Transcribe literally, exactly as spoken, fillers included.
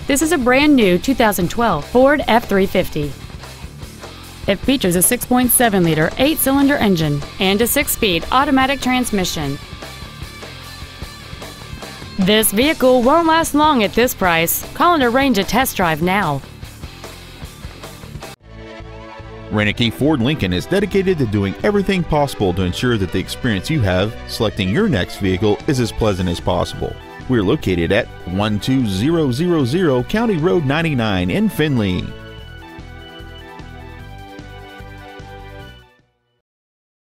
This is a brand new two thousand twelve Ford F three fifty. It features a six point seven liter eight-cylinder engine and a six-speed automatic transmission. This vehicle won't last long at this price. Call and arrange a test drive now. Reineke Ford Lincoln is dedicated to doing everything possible to ensure that the experience you have selecting your next vehicle is as pleasant as possible. We're located at one two zero zero zero County Road ninety-nine in Findlay.